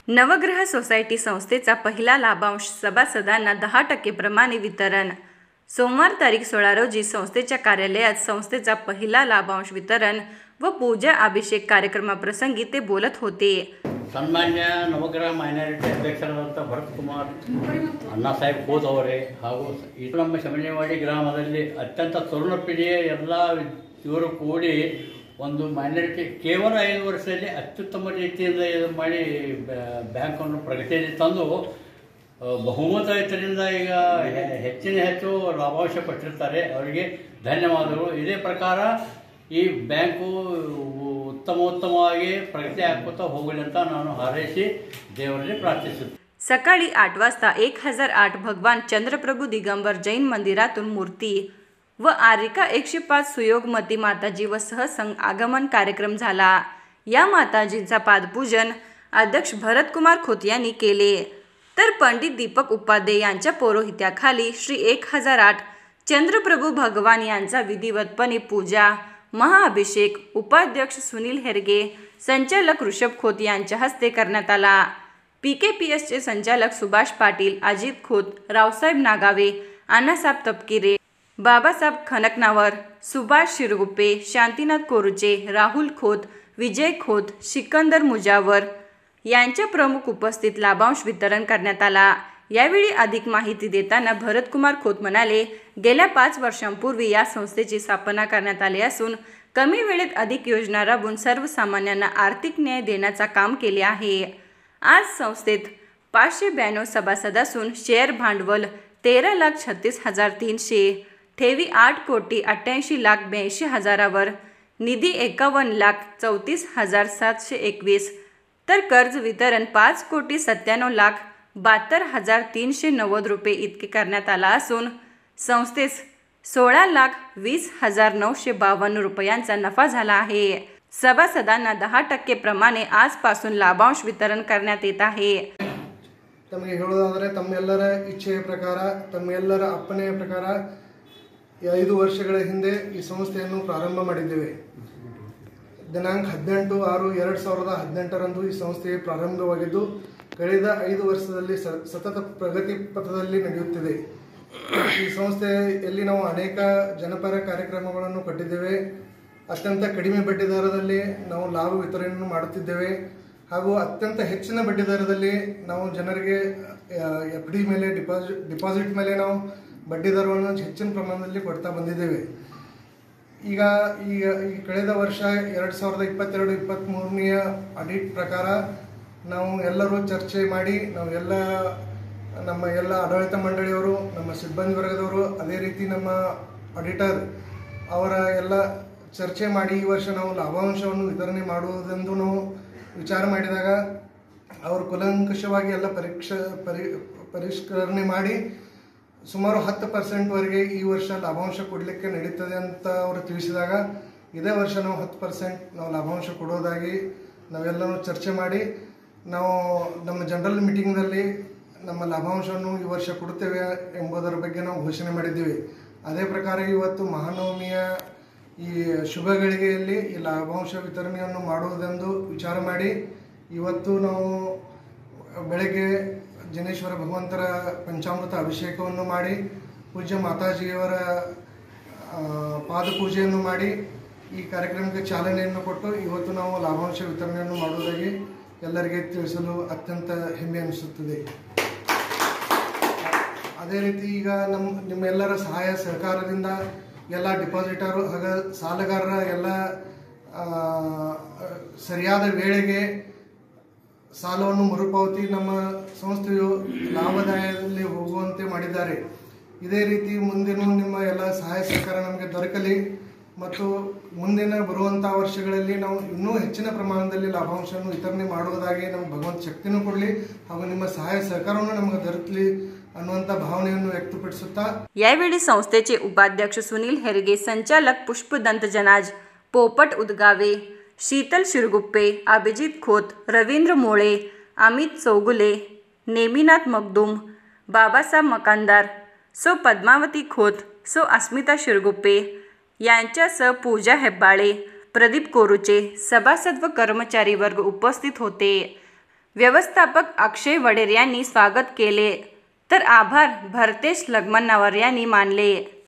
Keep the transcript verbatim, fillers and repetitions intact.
नवग्रह सोसायटी संस्थेचा पहिला लाभांश सभासदांना दहा टक्के प्रमाणे वितरण. सोमवार तारीख सोळा रोजी संस्थेच्या कार्यालयात संस्थेचा पहिला लाभांश वितरण व पूजा अभिषेक कार्यक्रमाप्रसंगी ते बोलत होते. सन्मान्य नवग्रह ಮೈನಾರಿಟಿ ಅಧ್ಯಕ್ಷರಾದಂಥ ಭರತ್ ಕುಮಾರ್ ಅಣ್ಣಾಸಾಹೇಬ್ ಖೋದ್ ಅವರೇ ಹಾಗೂ ಇದು ನಮ್ಮ ಶಮನೇವಾಡಿ ಗ್ರಾಮದಲ್ಲಿ ಅತ್ಯಂತ ತರುಣ ಪೀಳಿಗೆ ಎಲ್ಲ ಇವರು ಕೂಡಿ ಒಂದು ಮೈನಾರಿಟಿ ಕೇವಲ ಐದು ವರ್ಷದಲ್ಲಿ ಅತ್ಯುತ್ತಮ ರೀತಿಯಿಂದ ಇದು ಮಾಡಿ ಬ್ಯಾಂಕನ್ನು ಪ್ರಗತಿಯಲ್ಲಿ ತಂದು ಬಹುಮತ ಇದರಿಂದ ಈಗ ಹೆಚ್ಚಿನ ಹೆಚ್ಚು ಲಾಭಾಂಶ ಪಟ್ಟಿರ್ತಾರೆ. ಅವರಿಗೆ ಧನ್ಯವಾದಗಳು. ಇದೇ ಪ್ರಕಾರ ಈ ಬ್ಯಾಂಕು उत्तमोत्तमವಾಗಿ प्रगती आकुता होगली ಅಂತ ನಾನು ಹಾರೈಸಿ ದೇವರಲ್ಲಿ ಪ್ರಾರ್ಥಿಸುತ್ತೇನೆ. सकाळी आठ वाजता एक हजार आठ भगवान चंद्रप्रभू दिगंबर जैन मंदिरातून मूर्ती व आरिका एकशे पाच सुयोगमती माताजी व सहसंग आगमन कार्यक्रम झाला. या माताजींचा पादपूजन अध्यक्ष भरतकुमार खोत यांनी केले. तर पंडित दीपक उपाध्ये यांच्या पौरोहित्याखाली श्री एक हजार आठ चंद्रप्रभू भगवान यांचा विधिवतपणे पूजा महाअभिषेक उपाध्यक्ष सुनील हेरगे संचालक ऋषभ खोत यांच्या हस्ते करण्यात आला. पी के पी एसचे संचालक सुभाष पाटील, अजित खोत, रावसाहेब नागावे, अण्णासाहेब तपकिरे, बाबासाहेब खनकनावर, सुभाष शिरगुप्पे, शांतीनाथ कोरुचे, राहुल खोत, विजय खोत, सिकंदर मुजावर यांच्या प्रमुख उपस्थित लाभांश वितरण करण्यात आला. यावेळी अधिक माहिती देताना भरतकुमार खोत म्हणाले, गेल्या पाच वर्षांपूर्वी या संस्थेची स्थापना करण्यात आली असून कमी वेळेत अधिक योजना राबवून सर्वसामान्यांना आर्थिक न्याय देण्याचा काम केले आहे. आज संस्थेत पाचशे ब्याण्णव सभासद असून शेअर भांडवल तेरा लाख छत्तीस हजार तीनशे, ठेवी आठ कोटी अठ्ठ्याऐंशी लाख ब्याऐंशी हजारावर, निधी एकावन्न लाख चौतीस हजार सातशे एकवीस, तर कर्ज वितरण पाच कोटी सत्त्याण्णव लाख बहात्तर हजार तीनशे नव्वद रुपये इतके करण्यात आला असून संस्थेस सोळा लाख वीस हजार नऊशे बावन्न रुपयांचा नफा झाला आहे. सभासदांना दहा टक्के प्रमाणे आजपासून लाभांश वितरण करण्यात येत आहे. ತಮಗೆ ಹೇಳೋದಾದರೆ ತಮ್ಮೆಲ್ಲರ ಇಚ್ಛೆಯ ಪ್ರಕಾರ ತಮ್ಮೆಲ್ಲರ ಅಪ್ಪನೆಯ ಪ್ರಕಾರ ಐದು ವರ್ಷಗಳ ಹಿಂದೆ ಈ ಸಂಸ್ಥೆಯನ್ನು ಪ್ರಾರಂಭ ಮಾಡಿದ್ದೇವೆ. ದಿನಾಂಕ ಹದಿನೆಂಟು ಆರು ಎರಡು ಸಾವಿರದ ಹದಿನೆಂಟರಂದು ಈ ಸಂಸ್ಥೆ ಪ್ರಾರಂಭವಾಗಿದ್ದು ಕಳೆದ ಐದು ವರ್ಷದಲ್ಲಿ ಸತತ ಪ್ರಗತಿ ಪಥದಲ್ಲಿ ನಡೆಯುತ್ತಿದೆ. ಈ ಸಂಸ್ಥೆಯಲ್ಲಿ ನಾವು ಅನೇಕ ಜನಪರ ಕಾರ್ಯಕ್ರಮಗಳನ್ನು ಕಟ್ಟಿದ್ದೇವೆ. ಅತ್ಯಂತ ಕಡಿಮೆ ಬಡ್ಡಿ ದರದಲ್ಲಿ ನಾವು ಲಾಭ ವಿತರಣೆಯನ್ನು ಮಾಡುತ್ತಿದ್ದೇವೆ ಹಾಗೂ ಅತ್ಯಂತ ಹೆಚ್ಚಿನ ಬಡ್ಡಿ ದರದಲ್ಲಿ ನಾವು ಜನರಿಗೆ ಎಫ್ ಡಿ ಮೇಲೆ ಡಿಪಾಸಿಟ್ ಡಿಪಾಸಿಟ್ ಮೇಲೆ ನಾವು ಬಡ್ಡಿ ದರವನ್ನು ಹೆಚ್ಚಿನ ಪ್ರಮಾಣದಲ್ಲಿ ಕೊಡ್ತಾ ಬಂದಿದ್ದೇವೆ. ಈಗ ಈಗ ಈ ಕಳೆದ ವರ್ಷ ಎರಡು ಸಾವಿರದ ಇಪ್ಪತ್ತೆರಡು ಇಪ್ಪತ್ತ್ಮೂರನೆಯ ಆಡಿಟ್ ಪ್ರಕಾರ ನಾವು ಎಲ್ಲರೂ ಚರ್ಚೆ ಮಾಡಿ ನಾವು ಎಲ್ಲ ನಮ್ಮ ಎಲ್ಲ ಆಡಳಿತ ಮಂಡಳಿಯವರು, ನಮ್ಮ ಸಿಬ್ಬಂದಿ ವರ್ಗದವರು, ಅದೇ ರೀತಿ ನಮ್ಮ ಆಡಿಟರ್ ಅವರ ಎಲ್ಲ ಚರ್ಚೆ ಮಾಡಿ ಈ ವರ್ಷ ನಾವು ಲಾಭಾಂಶವನ್ನು ವಿತರಣೆ ಮಾಡುವುದೆಂದು ನಾವು ವಿಚಾರ ಮಾಡಿದಾಗ ಅವರು ಕೂಲಂಕಷವಾಗಿ ಎಲ್ಲ ಪರೀಕ್ಷೆ ಪರಿ ಪರಿಷ್ಕರಣೆ ಮಾಡಿ ಸುಮಾರು ಹತ್ತು ಪರ್ಸೆಂಟ್ವರೆಗೆ ಈ ವರ್ಷ ಲಾಭಾಂಶ ಕೊಡಲಿಕ್ಕೆ ನಡೀತದೆ ಅಂತ ಅವರು ತಿಳಿಸಿದಾಗ ಇದೇ ವರ್ಷ ನಾವು ಹತ್ತು ಪರ್ಸೆಂಟ್ ನಾವು ಲಾಭಾಂಶ ಕೊಡೋದಾಗಿ ನಾವೆಲ್ಲರೂ ಚರ್ಚೆ ಮಾಡಿ ನಾವು ನಮ್ಮ ಜನರಲ್ ಮೀಟಿಂಗ್ನಲ್ಲಿ ನಮ್ಮ ಲಾಭಾಂಶವನ್ನು ಈ ವರ್ಷ ಕೊಡುತ್ತೇವೆ ಎಂಬುದರ ಬಗ್ಗೆ ನಾವು ಘೋಷಣೆ ಮಾಡಿದ್ದೀವಿ. ಅದೇ ಪ್ರಕಾರ ಇವತ್ತು ಮಹಾನವಮಿಯ ಈ ಶುಭ ಗಳಿಗೆಯಲ್ಲಿ ಈ ಲಾಭಾಂಶ ವಿತರಣೆಯನ್ನು ಮಾಡುವುದೆಂದು ವಿಚಾರ ಮಾಡಿ ಇವತ್ತು ನಾವು ಬೆಳಗ್ಗೆ ಜನೇಶ್ವರ ಭಗವಂತರ ಪಂಚಾಮೃತ ಅಭಿಷೇಕವನ್ನು ಮಾಡಿ ಪೂಜ್ಯ ಮಾತಾಜಿಯವರ ಪಾದಪೂಜೆಯನ್ನು ಮಾಡಿ ಈ ಕಾರ್ಯಕ್ರಮಕ್ಕೆ ಚಾಲನೆಯನ್ನು ಕೊಟ್ಟು ಇವತ್ತು ನಾವು ಲಾಭಾಂಶ ವಿತರಣೆಯನ್ನು ಮಾಡುವುದಾಗಿ ಎಲ್ಲರಿಗೆ ತಿಳಿಸಲು ಅತ್ಯಂತ ಹೆಮ್ಮೆ ಅನಿಸುತ್ತದೆ. ಅದೇ ರೀತಿ ಈಗ ನಮ್ಮ ನಿಮ್ಮೆಲ್ಲರ ಸಹಾಯ ಸಹಕಾರದಿಂದ ಎಲ್ಲ ಡಿಪಾಸಿಟರು ಹಾಗೂ ಸಾಲಗಾರರ ಎಲ್ಲ ಸರಿಯಾದ ವೇಳೆಗೆ ಸಾಲವನ್ನು ಮರುಪಾವತಿ ನಮ್ಮ ಸಂಸ್ಥೆಯು ಲಾಭದಾಯದಲ್ಲಿ ಹೋಗುವಂತೆ ಮಾಡಿದ್ದಾರೆ. ಇದೇ ರೀತಿ ಮುಂದಿನ ನಿಮ್ಮ ಎಲ್ಲ ಸಹಾಯ ಸಹಕಾರ ನಮಗೆ ದೊರಕಲಿ ಮತ್ತು ಮುಂದಿನ ಬರುವಂಥ ವರ್ಷಗಳಲ್ಲಿ ನಾವು ಇನ್ನೂ ಹೆಚ್ಚಿನ ಪ್ರಮಾಣದಲ್ಲಿ ಲಾಭಾಂಶವನ್ನು ವಿತರಣೆ ಮಾಡುವುದಾಗಿ ನಮಗೆ ಭಗವಂತ ಶಕ್ತಿನೂ ಕೊಡಲಿ ಹಾಗೂ ನಿಮ್ಮ ಸಹಾಯ ಸಹಕಾರವನ್ನು ನಮಗೆ ದೊರಕಲಿ ಅನ್ನುವಂಥ ಭಾವನೆಯನ್ನು ವ್ಯಕ್ತಪಡಿಸುತ್ತಾ यावेळी संस्थेचे उपाध्यक्ष सुनील हेरगे, संचालक पुष्पदंत जनाज, पोपट उदगावे, शीतल शिरगुप्पे, अभिजित खोत, रवींद्र मोळे, अमित चौगुले, नेमिनाथ मगदूम, बाबासाहेब मकानदार, सो पद्मावती खोत, सो अस्मिता शिरगुप्पे यांच्यासह पूजा हेब्बाळे, प्रदीप कोरुचे, सभासद व कर्मचारी वर्ग उपस्थित होते. व्यवस्थापक अक्षय वडेर यांनी स्वागत केले तर आभार भरतेश लगमन्नावर यांनी मानले.